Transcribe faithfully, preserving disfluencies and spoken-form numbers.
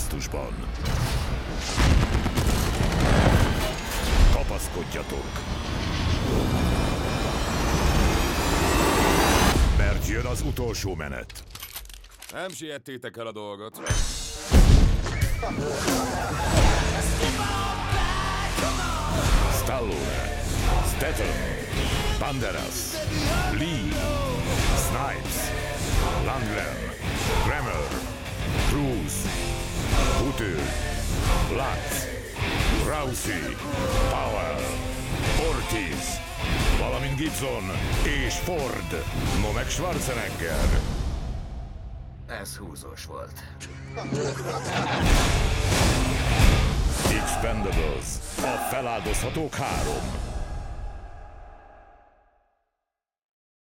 augusztusban. Kapaszkodjatok! Mert jön az utolsó menet. Nem siettétek el a dolgot. Stallone, Statham, Banderas, Lee, Snipes, Lundgren, Kramer, Cruise, Hutter, Lutz, Rousey, Powell, Ortiz, valamint Gibson és Ford, no meg Schwarzenegger. Ez húzós volt. Expendables, a feláldozhatók három.